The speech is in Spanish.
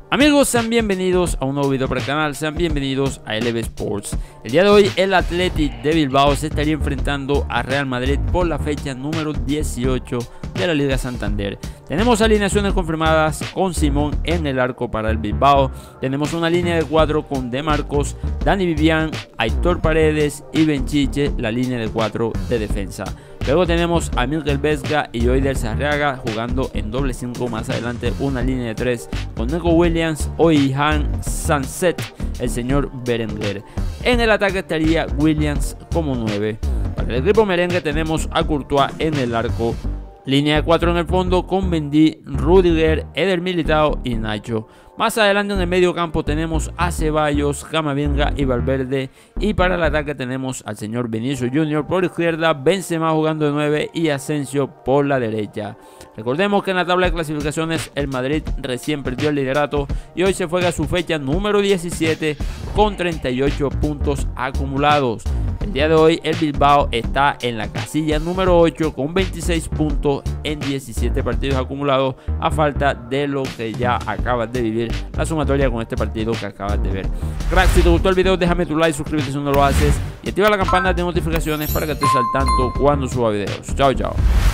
Amigos, sean bienvenidos a un nuevo video para el canal, sean bienvenidos a LB Sports. El día de hoy el Athletic de Bilbao se estaría enfrentando a Real Madrid por la fecha número 18 de la Liga Santander. Tenemos alineaciones confirmadas con Simón en el arco para el Bilbao. Tenemos una línea de 4 con De Marcos, Dani Vivian, Aitor Paredes y Benchiche, la línea de 4 de defensa. Luego tenemos a Miguel Vesga y Yoider Sarriaga jugando en doble 5. Más adelante una línea de 3 con Neco Williams, Oihan Sanset, el señor Berenguer. En el ataque estaría Williams como 9. Para el equipo merengue tenemos a Courtois en el arco. Línea de 4 en el fondo con Mendy, Rudiger, Eder Militao y Nacho. Más adelante en el medio campo tenemos a Ceballos, Camavinga y Valverde. Y para el ataque tenemos al señor Vinicius Junior por izquierda, Benzema jugando de 9 y Asensio por la derecha. Recordemos que en la tabla de clasificaciones el Madrid recién perdió el liderato y hoy se juega su fecha número 17 con 38 puntos acumulados. El día de hoy el Bilbao está en la casilla número 8 con 26 puntos en 17 partidos acumulados, a falta de lo que ya acabas de vivir, la sumatoria con este partido que acabas de ver. Crack, si te gustó el video déjame tu like, suscríbete si no lo haces y activa la campana de notificaciones para que estés al tanto cuando suba videos. Chao, chao.